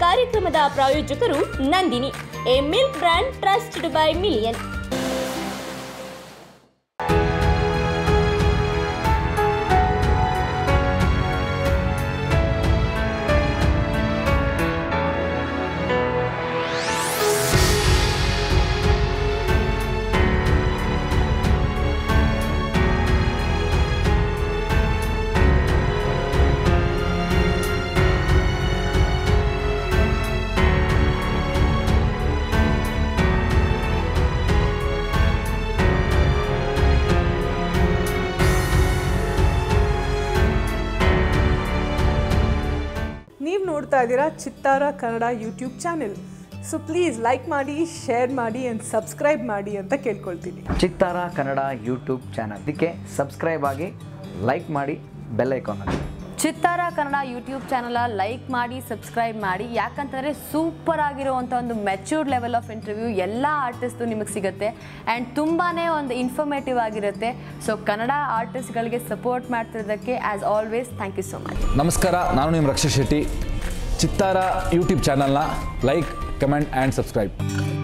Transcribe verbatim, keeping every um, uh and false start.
ಕಾರ್ಯಕ್ರಮದ ಪ್ರಾಯೋಜಕರು Nandini, a milk brand trusted by million. ನೀವು ನೋಡ್ತಾ ಇದ್ದೀರಾ Chittara Kannada YouTube channel. So please like ಮಾಡಿ, ಶೇರ್ ಮಾಡಿ ಆ್ಯಂಡ್ ಸಬ್ಸ್ಕ್ರೈಬ್ ಮಾಡಿ ಅಂತ ಕೇಳ್ಕೊಳ್ತೀನಿ. ಚಿತ್ತಾರ ಕನ್ನಡ ಯೂಟ್ಯೂಬ್ ಚಾನಲ್, ಇದಕ್ಕೆ ಸಬ್ಸ್ಕ್ರೈಬ್ ಆಗಿ, ಲೈಕ್ ಮಾಡಿ, ಬೆಲ್ ಐಕಾನ್ ಆಗಿ. Chittara Kannada YouTube channel like ಮಾಡಿ, ಸಬ್ಸ್ಕ್ರೈಬ್ ಮಾಡಿ. ಯಾಕಂತಂದರೆ ಸೂಪರ್ ಆಗಿರುವಂಥ ಒಂದು ಮೆಚ್ಯೂರ್ಡ್ ಲೆವೆಲ್ ಆಫ್ ಇಂಟರ್ವ್ಯೂ ಎಲ್ಲ ಆರ್ಟಿಸ್ಟು ನಿಮಗೆ ಸಿಗುತ್ತೆ ಆ್ಯಂಡ್ ತುಂಬಾ ಒಂದು ಇನ್ಫಾರ್ಮೇಟಿವ್ ಆಗಿರುತ್ತೆ. ಸೊ ಕನ್ನಡ ಆರ್ಟಿಸ್ಟ್ಗಳಿಗೆ ಸಪೋರ್ಟ್ ಮಾಡ್ತಿರೋದಕ್ಕೆ as always thank you so much. ನಮಸ್ಕಾರ, ನಾನು ನಿಮ್ಮ ರಕ್ಷಾ ಶೆಟ್ಟಿ. ಚಿತ್ತಾರ ಯೂಟ್ಯೂಬ್ ಚಾನಲ್ನ ಲೈಕ್, ಕಮೆಂಟ್ ಆ್ಯಂಡ್ ಸಬ್ಸ್ಕ್ರೈಬ್.